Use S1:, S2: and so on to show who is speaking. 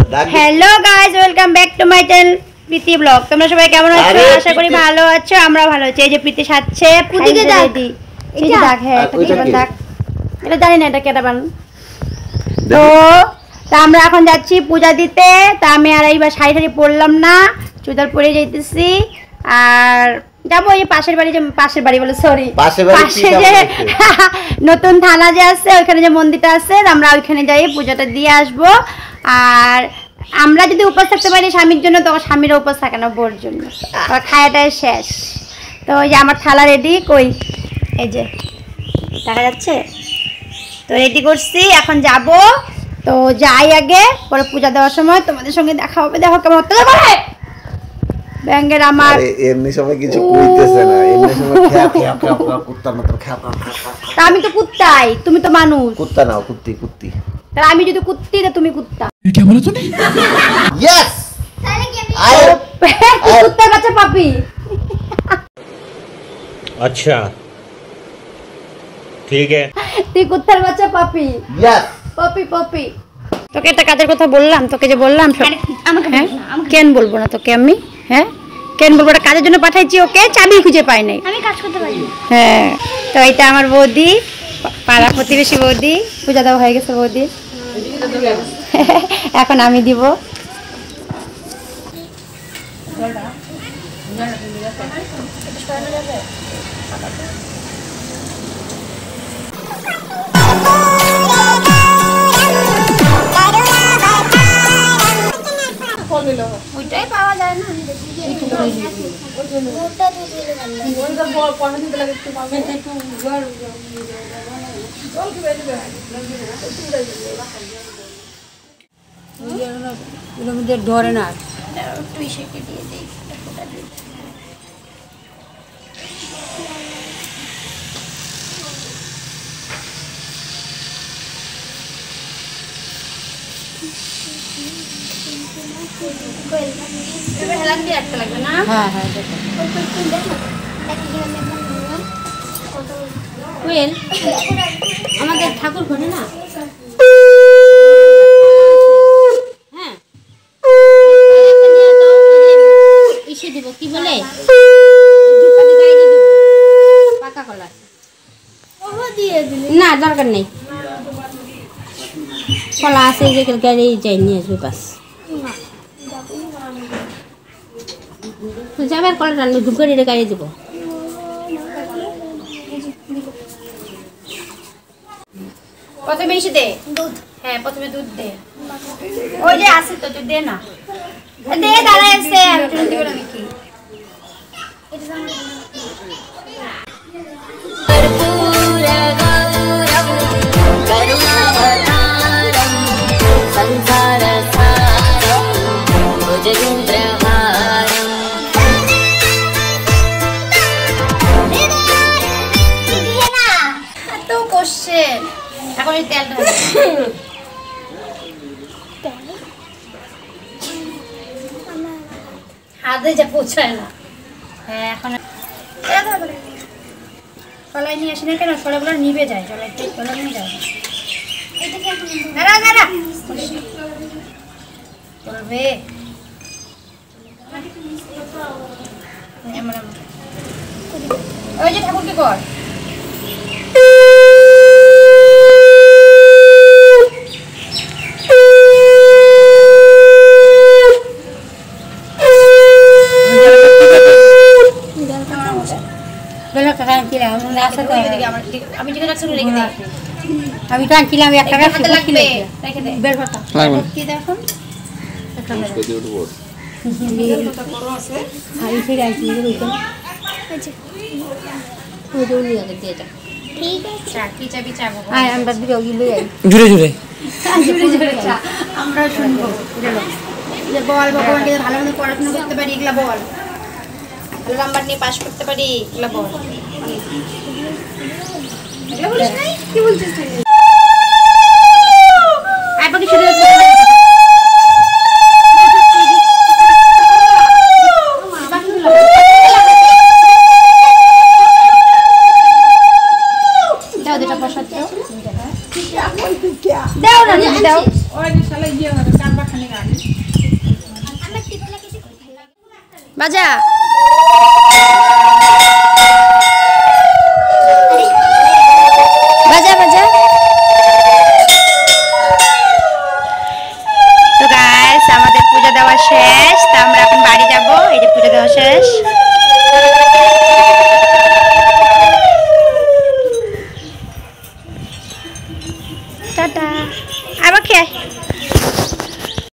S1: Hello guys, welcome back to my channel Preeti blog. তোমরা সবাই কেমন আছো? আশা করি ভালো আছো। আমরা ভালো আছি। এই যে প্রীতি সাজছে, পুদিকে রেডি। এই যে দেখ, হ্যাঁ এটা কি বান দেখ, এটা জানি না এটা কেটা বান। তো আমরা এখন যাচ্ছি পূজা দিতে। তা আমি আর এইবার শাড়ি পরলাম না, চুড়িদার পরে যাইতেছি। আর যাবো এই পাশের বাড়ি বলে সরি পাশে যে নতুন থানা যে আছে ওইখানে যে মন্দিরটা আছে, আমরা ওইখানে যাই পূজাটা দিয়ে আসবো। আর আমরা যদি উপোস থাকতে পারি স্বামীর জন্য, তখন স্বামীরও উপোস থাকে না, বোর জন্য। খাওয়াটাই শেষ। তো ওই যে আমার থালা রেডি, কই এই যে দেখা যাচ্ছে, তো রেডি করছি, এখন যাব। তো যাই আগে, পরে পূজা দেওয়ার সময় তোমাদের সঙ্গে দেখা হবে। দেখো কেমন করে ব্যাঙ্গের আমার
S2: এমনি সময় কিছু কইতেছে না, এমনি সময় খেয়া কুত্তার মত খেয়া।
S1: তা আমি তো কুত্তাই, তুমি তো মানুষ।
S2: কুত্তা নাও, কুত্তি।
S1: তাহলে আমি যদি কুত্তি তো তুমি কুত্তা।
S2: কি বলে তুমি? यस
S1: তাহলে কি আমি কুত্তার বাচ্চা পাপি।
S3: अच्छा ठीक है,
S1: তুই কুত্তার বাচ্চা পাপি।
S2: यस
S1: পাপি। তোকে একটা কাজের কথা বললাম, তোকে যে বললাম কেন বলবো না তোকে আমি? হ্যাঁ কেন বলবো? একটা কাজের জন্য পাঠাইছি ওকে, চাবি খুঁজে পাই নাই।
S4: আমি কাজ করতে পারি।
S1: হ্যাঁ, তো এটা আমার বৌদি, পাড়া প্রতিবেশী বৌদি। পূজা দেওয়া হয়ে গেছে বৌদি, এখন আমি দিব।
S4: ওইটাই পাওয়া যায় না।
S1: ধরে না,
S4: একটু ইসেকে দিয়ে দিই।
S1: আমাদের ঠাকুর ঘরে না, হ্যাঁ ইসে দিব, কি বলে পাকা কলা না, দরকার নেই। কলা আছে যে গাড়ি যাই নিয়ে আসবে, বাস যাবার কলাটা ধূপগাড়ি গাড়ি দেবো। প্রথমে এসে দে দুধ। হ্যাঁ প্রথমে দুধ দে, ওই যে আছে তো তুই দে না, দে দাঁড়ায় আছে। আমি কি এখন এই তেলটা হাতে যা পৌঁছায় না। হ্যাঁ এখন কলাই নিয়ে আসি না কেন, কলাগুলো নিভে যায়, কলা নিয়ে যায় করবে। ওই যে ঠাকুরকে কর, আমি যেটা রাখছি রেখে দে। আমি তো আনছিলাম 1 টাকা হাতে লাগবে, রেখে দে। বের কথা কি দেখুন এটা করো আছে আমি ফিরে আসি ওইখানে। আচ্ছা ওই দৌড়ি আগে দিয়ে যা, ঠিক আছে। চা কি চাবি চাবো, আয় আমরা দিকে গিয়ে যাই জুড়ে চা আমরা শুনবো। যে বল ভগবানকে ভালো মতো পড়াশোনা করতে পারি, এগুলা বল, ভালো নাম্বার নিয়ে পাস করতে পারি, এগুলা বল। এগুলা বলিস নাই, কি বলছিস তুই? আয় বাকি শুনে যাচ্ছে। দাও দুটো প্রসাদ দাও। দাও না দাও। ওই শালা গিয়ে না কান বাখানে বাজা বাজা বাজা। তো গাইস আমাদের পূজা দেওয়া শেষ, তো আমরা এখন বাড়ি যাব। এই যে পূজা দেওয়া শেষ।